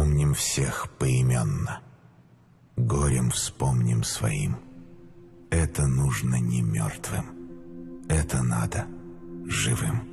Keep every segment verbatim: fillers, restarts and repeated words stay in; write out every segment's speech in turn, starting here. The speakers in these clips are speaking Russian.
помним всех поименно, горем вспомним своим. Это нужно не мертвым, это надо живым.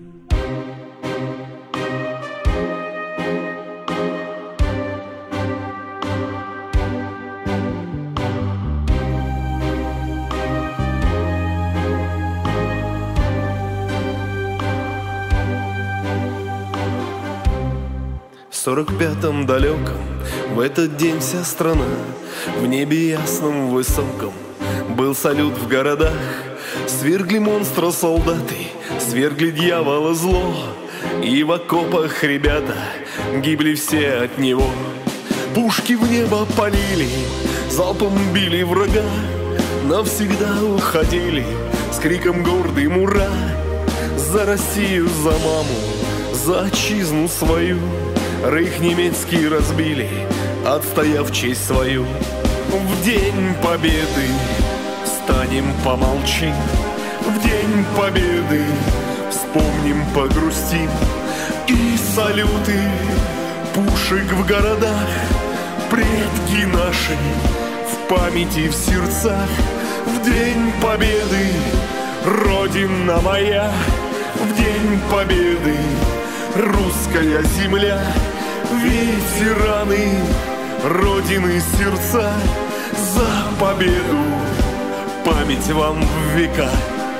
В сорок пятом далеком, в этот день вся страна в небе ясном высоком был салют в городах. Свергли монстра солдаты, свергли дьявола зло, и в окопах ребята гибли все от него. Пушки в небо палили, залпом били врага, навсегда уходили с криком гордым ура. За Россию, за маму, за отчизну свою рейх немецкий разбили, отстояв честь свою. В день победы встанем, помолчим, в день победы вспомним, погрустим. И салюты пушек в городах, предки наши в памяти, в сердцах. В день победы, Родина моя, в день победы русская земля, ветераны Родины сердца, за победу память вам в века.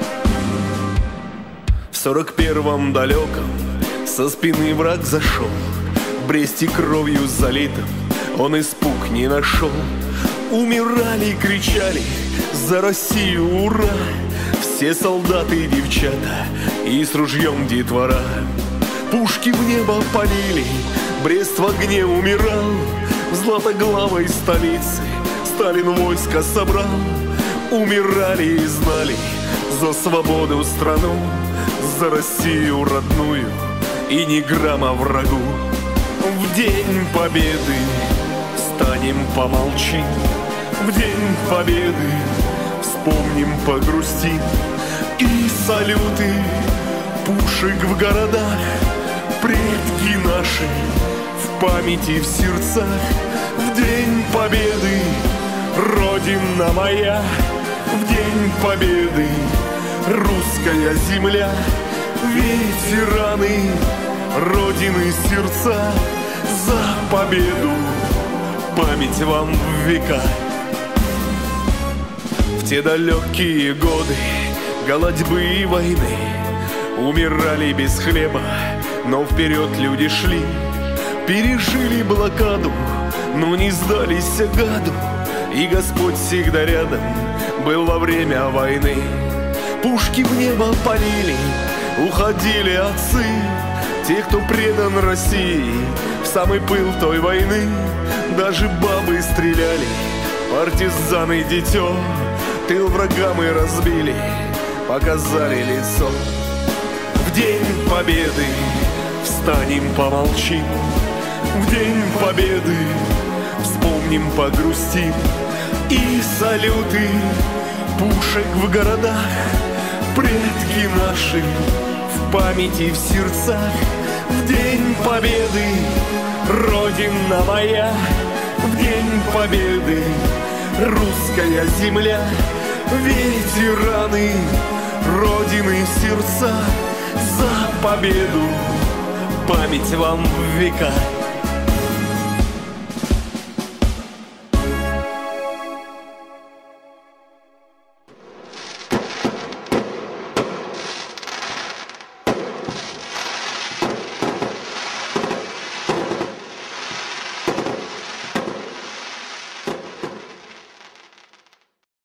В сорок первом далеком со спины враг зашел, в Бресте кровью залитым он испуг не нашел. Умирали, кричали за Россию ура все солдаты и девчата, и с ружьем детвора. Пушки в небо палили, Брест в огне умирал, в златоглавой столице Сталин войско собрал. Умирали и знали за свободу страну, за Россию родную и ни грамма врагу. В день победы встанем, помолчим, в день победы вспомним, погрустим. И салюты пушек в городах, предки наши в памяти, в сердцах. В день победы, Родина моя, в день победы русская земля, ветераны Родины сердца, за победу память вам в века. В те далекие годы голодьбы и войны умирали без хлеба, но вперед люди шли. Пережили блокаду, но не сдались гаду, и Господь всегда рядом был во время войны. Пушки в небо палили, уходили отцы, те, кто предан России в самый пыл той войны. Даже бабы стреляли, партизаны дитё, тыл врага мы разбили, показали лицо. В день победы встанем, помолчим, в день победы вспомним, погрустим. И салюты пушек в городах, предки наши в памяти, в сердцах. В день победы, Родина моя, в день победы русская земля, ветераны Родины сердца, за победу память вам в века.